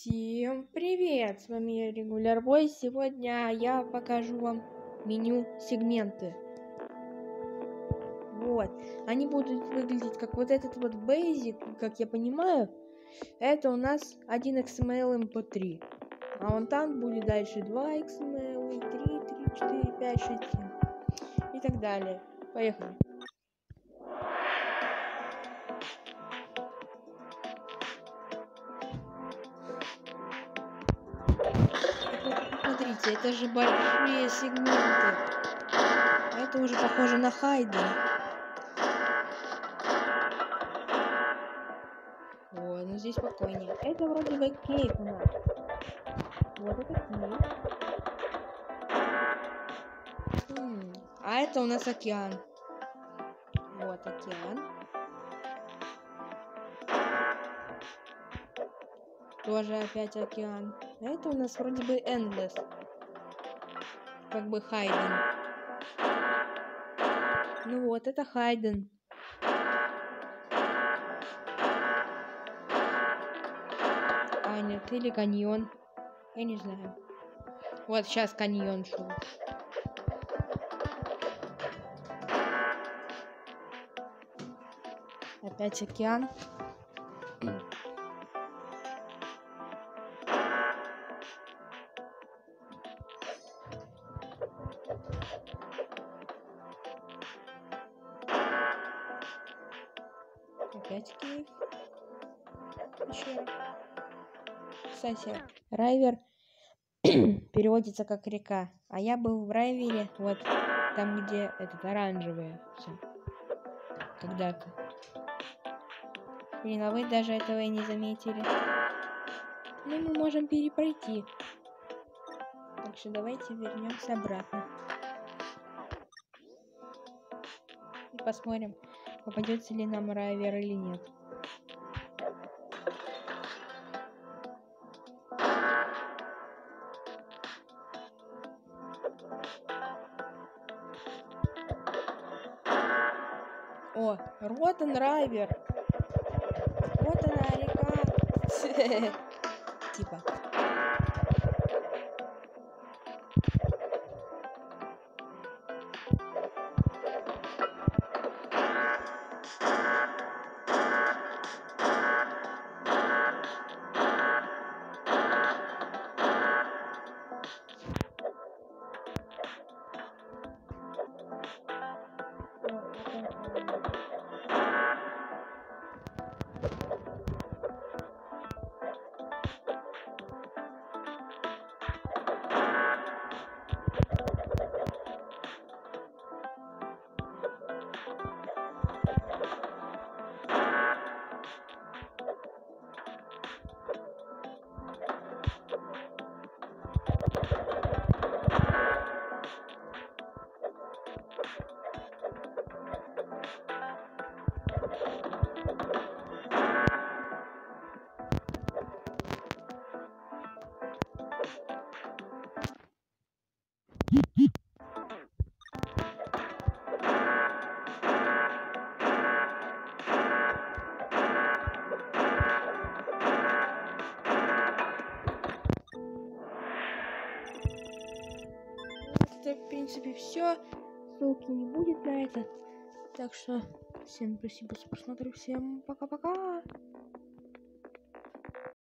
Всем привет! С вами я, Регуляр Бой. Сегодня я покажу вам меню сегменты. Вот. Они будут выглядеть как вот этот вот Basic, как я понимаю. Это у нас 1 XML MP3. А вон там будет дальше 2 XML, 3, 4, 5, 6, 7. И так далее. Поехали. Смотрите, это же большие сегменты. Это уже похоже на Хайден. Вот, ну здесь спокойнее. Это вроде бы кейк у нас. Вот это кейк. А это у нас океан. Вот океан. Тоже опять океан. А это у нас вроде бы Endless. Как бы Хайден. Ну вот, это Хайден. А нет, или каньон. Я не знаю. Вот сейчас каньон шел. Опять океан. Опять кейк. Еще. Кстати, Райвер переводится как река. А я был в Райвере, вот там, где этот оранжевый все. Когда-то. Блин, а вы даже этого и не заметили. Ну, мы можем перепройти. Так что давайте вернемся обратно. И посмотрим, попадется ли нам Райвер или нет. О, Ротен Райвер. Вот она, река. Типа. Это, в принципе, все. Ссылки не будет на это. Так что всем спасибо за просмотр. Всем пока-пока.